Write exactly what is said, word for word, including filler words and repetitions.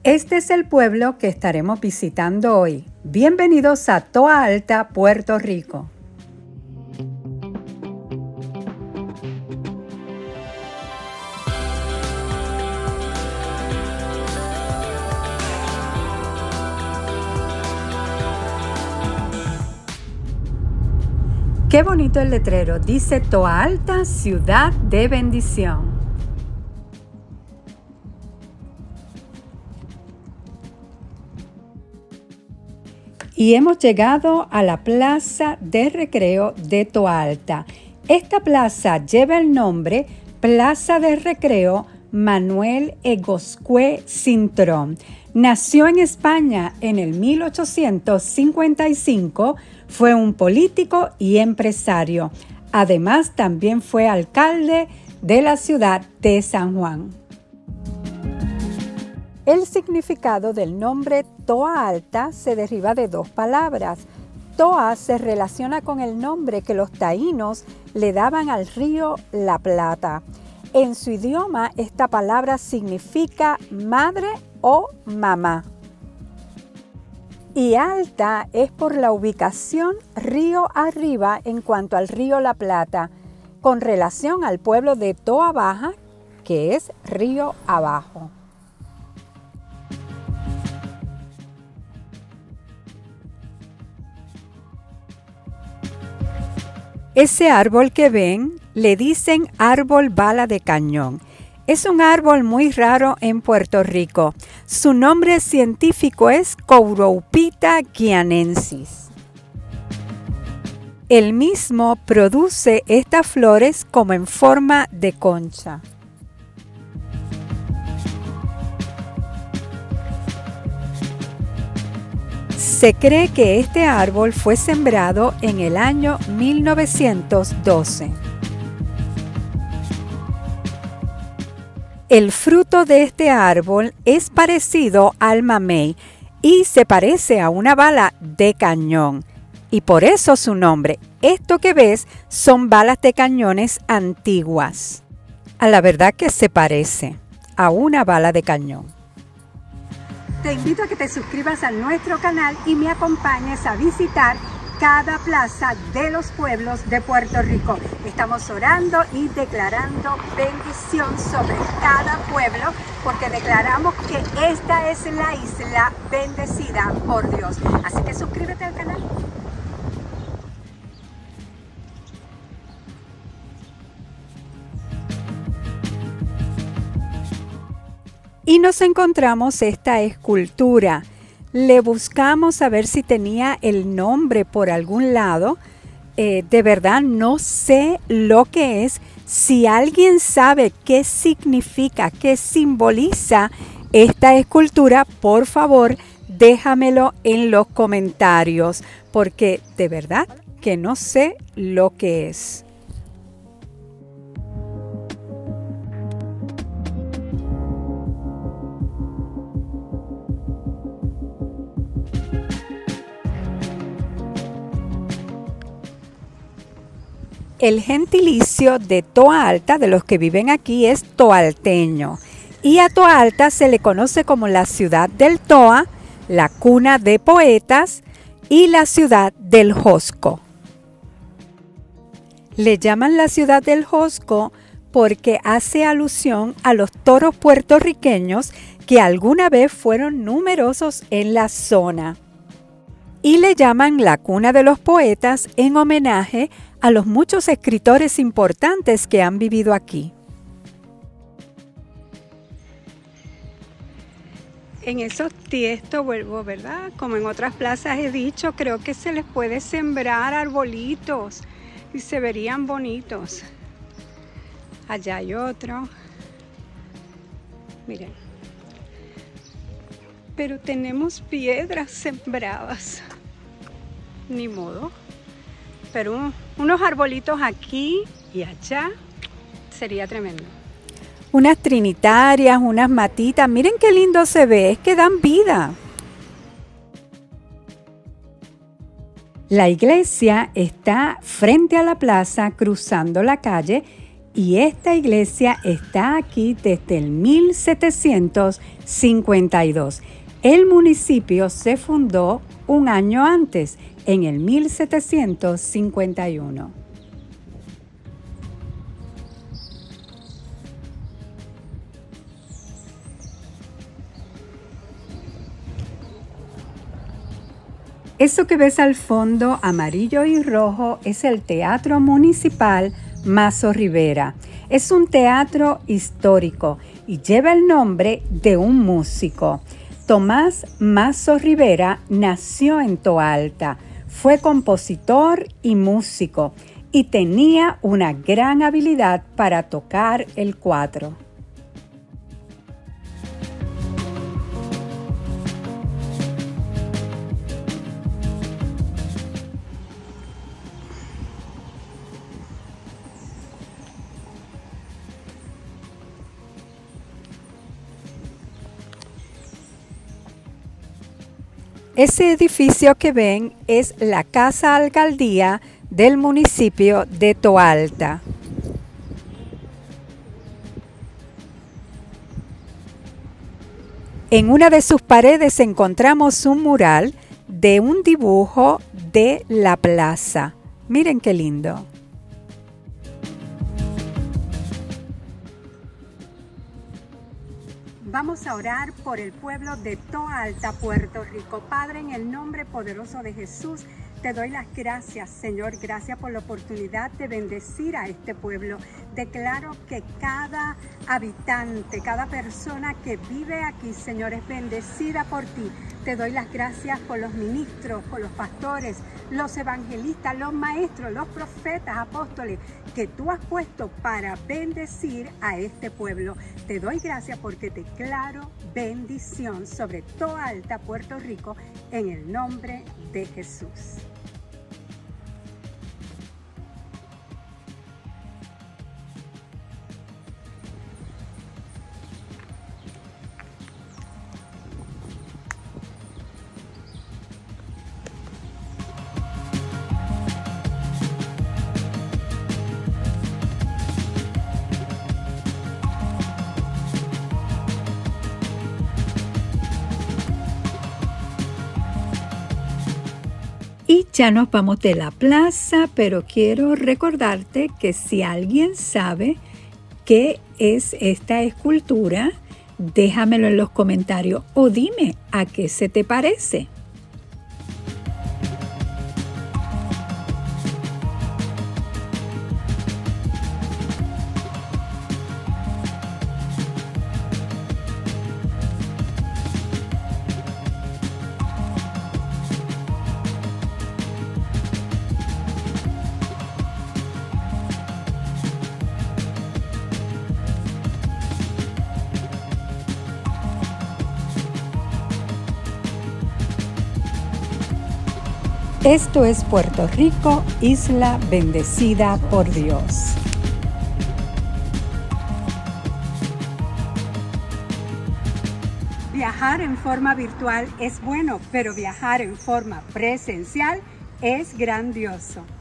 Este es el pueblo que estaremos visitando hoy. Bienvenidos a Toa Alta, Puerto Rico. Qué bonito el letrero, dice Toa Alta, ciudad de bendición. Y hemos llegado a la plaza de recreo de Toa Alta. Esta plaza lleva el nombre Plaza de Recreo Manuel Egoscue Cintrón. Nació en España en el mil ochocientos cincuenta y cinco, fue un político y empresario. Además, también fue alcalde de la ciudad de San Juan. El significado del nombre Toa Alta se deriva de dos palabras. Toa se relaciona con el nombre que los taínos le daban al río La Plata. En su idioma, esta palabra significa madre o mamá. Y alta es por la ubicación río arriba en cuanto al río La Plata, con relación al pueblo de Toa Baja, que es río abajo. Ese árbol que ven le dicen árbol bala de cañón. Es un árbol muy raro en Puerto Rico. Su nombre científico es Chouropita guianensis. El mismo produce estas flores como en forma de concha. Se cree que este árbol fue sembrado en el año mil novecientos doce. El fruto de este árbol es parecido al mamey y se parece a una bala de cañón. Y por eso su nombre. Esto que ves son balas de cañones antiguas. A la verdad que se parece a una bala de cañón. Te invito a que te suscribas a nuestro canal y me acompañes a visitar cada plaza de los pueblos de Puerto Rico. Estamos orando y declarando bendición sobre cada pueblo porque declaramos que esta es la isla bendecida por Dios. Así que suscríbete al canal. Y nos encontramos esta escultura. Le buscamos a ver si tenía el nombre por algún lado. Eh, de verdad no sé lo que es. Si alguien sabe qué significa, qué simboliza esta escultura, por favor, déjamelo en los comentarios, porque de verdad que no sé lo que es. El gentilicio de Toa Alta, de los que viven aquí, es toalteño. Y a Toa Alta se le conoce como la ciudad del Toa, la cuna de poetas y la ciudad del Josco. Le llaman la ciudad del Josco porque hace alusión a los toros puertorriqueños que alguna vez fueron numerosos en la zona. Y le llaman la cuna de los poetas en homenaje a los muchos escritores importantes que han vivido aquí. En esos tiestos, vuelvo, ¿verdad? Como en otras plazas he dicho, creo que se les puede sembrar arbolitos y se verían bonitos. Allá hay otro. Miren. Pero tenemos piedras sembradas. Ni modo. Pero un, unos arbolitos aquí y allá sería tremendo. Unas trinitarias, unas matitas. Miren qué lindo se ve. Es que dan vida. La iglesia está frente a la plaza, cruzando la calle, Y esta iglesia está aquí desde el mil setecientos cincuenta y dos. El municipio se fundó un año antes, en el mil setecientos cincuenta y uno. Eso que ves al fondo, amarillo y rojo, es el Teatro Municipal Mazo Rivera. Es un teatro histórico y lleva el nombre de un músico. Tomás Mazo Rivera nació en Toalta, fue compositor y músico y tenía una gran habilidad para tocar el cuatro. Ese edificio que ven es la Casa Alcaldía del municipio de Toalta. En una de sus paredes encontramos un mural de un dibujo de la plaza. Miren qué lindo. Vamos a orar por el pueblo de Toalta, Puerto Rico. Padre, en el nombre poderoso de Jesús, te doy las gracias, Señor. Gracias por la oportunidad de bendecir a este pueblo. Declaro que cada habitante, cada persona que vive aquí, Señor, es bendecida por ti. Te doy las gracias por los ministros, por los pastores, los evangelistas, los maestros, los profetas, apóstoles, que tú has puesto para bendecir a este pueblo. Te doy gracias porque declaro bendición sobre Toalta, Puerto Rico, en el nombre de Jesús. Y ya nos vamos de la plaza, pero quiero recordarte que si alguien sabe qué es esta escultura, déjamelo en los comentarios o dime a qué se te parece. Esto es Puerto Rico, isla bendecida por Dios. Viajar en forma virtual es bueno, pero viajar en forma presencial es grandioso.